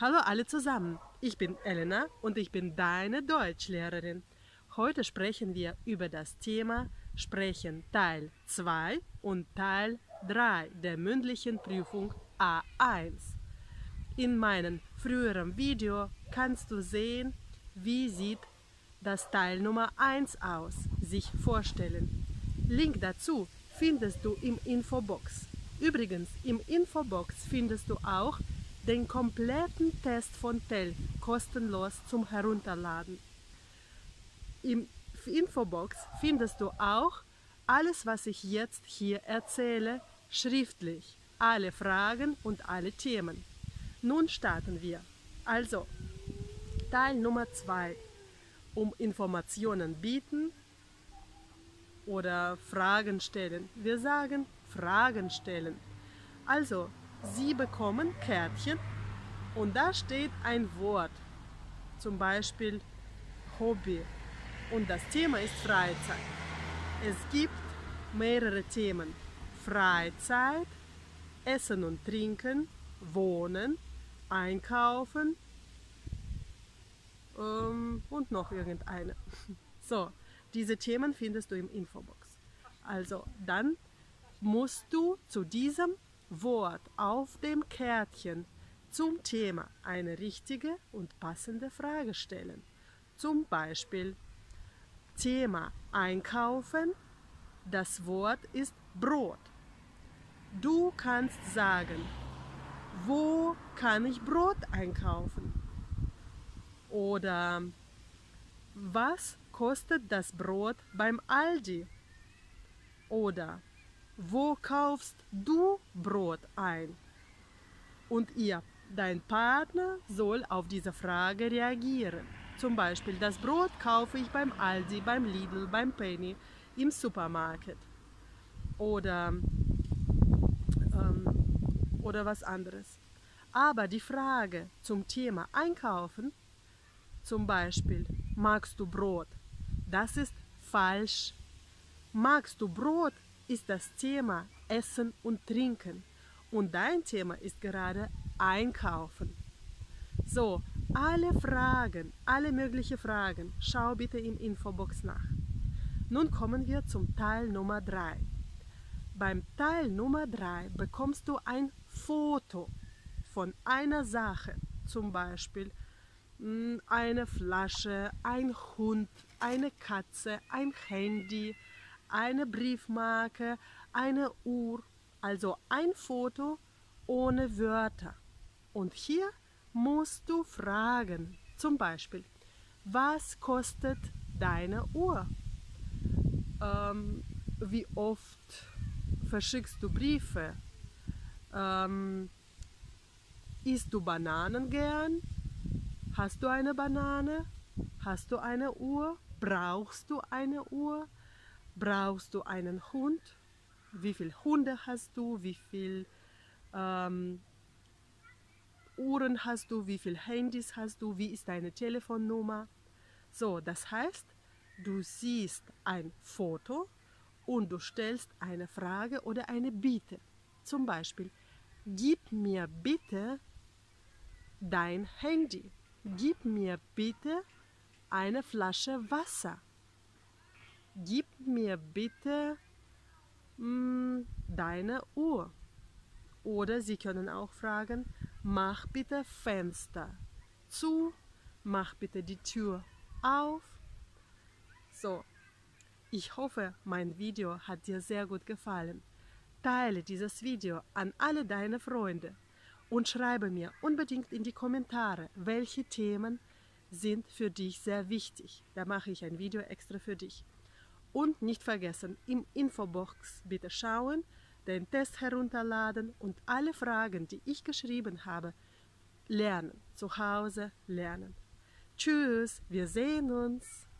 Hallo alle zusammen, ich bin Elena und ich bin deine Deutschlehrerin. Heute sprechen wir über das Thema Sprechen Teil 2 und Teil 3 der mündlichen Prüfung A1. In meinem früheren Video kannst du sehen, wie sieht das Teil Nummer 1 aus, sich vorstellen. Link dazu findest du im Infobox. Übrigens, im Infobox findest du auch den kompletten Test von TEL kostenlos zum Herunterladen. Im Infobox findest du auch alles, was ich jetzt hier erzähle, schriftlich, alle Fragen und alle Themen. Nun starten wir. Also, Teil Nummer 2. Um Informationen bieten oder Fragen stellen. Wir sagen Fragen stellen. Also, Sie bekommen Kärtchen und da steht ein Wort, zum Beispiel Hobby, und das Thema ist Freizeit. Es gibt mehrere Themen: Freizeit, Essen und Trinken, Wohnen, Einkaufen und noch irgendeine. So, diese Themen findest du im Infobox. Also, dann musst du zu diesem Wort auf dem Kärtchen zum Thema eine richtige und passende Frage stellen. Zum Beispiel Thema Einkaufen, das Wort ist Brot. Du kannst sagen, wo kann ich Brot einkaufen? Oder was kostet das Brot beim Aldi? Oder wo kaufst du Brot ein? Und dein Partner soll auf diese Frage reagieren. Zum Beispiel, das Brot kaufe ich beim Aldi, beim Lidl, beim Penny, im Supermarkt. Oder was anderes. Aber die Frage zum Thema Einkaufen, zum Beispiel, magst du Brot? Das ist falsch. Magst du Brot ist das Thema Essen und Trinken. Und dein Thema ist gerade Einkaufen. So, alle Fragen, alle möglichen Fragen, schau bitte im Infobox nach. Nun kommen wir zum Teil Nummer 3. Beim Teil Nummer 3 bekommst du ein Foto von einer Sache, zum Beispiel eine Flasche, ein Hund, eine Katze, ein Handy, eine Briefmarke, eine Uhr, also ein Foto ohne Wörter. Und hier musst du fragen, zum Beispiel, was kostet deine Uhr? Wie oft verschickst du Briefe? Isst du Bananen gern? Hast du eine Banane? Hast du eine Uhr? Brauchst du eine Uhr? Brauchst du einen Hund? Wie viele Hunde hast du? Wie viele Uhren hast du? Wie viele Handys hast du? Wie ist deine Telefonnummer? So, das heißt, du siehst ein Foto und du stellst eine Frage oder eine Bitte. Zum Beispiel, gib mir bitte dein Handy. Gib mir bitte eine Flasche Wasser. Gib mir bitte deine Uhr. Oder Sie können auch fragen, mach bitte Fenster zu, mach bitte die Tür auf. So, ich hoffe, mein Video hat dir sehr gut gefallen. Teile dieses Video an alle deine Freunde und schreibe mir unbedingt in die Kommentare, welche Themen sind für dich sehr wichtig. Da mache ich ein Video extra für dich. Und nicht vergessen, im Infobox bitte schauen, den Test herunterladen und alle Fragen, die ich geschrieben habe, lernen. Zu Hause lernen. Tschüss, wir sehen uns.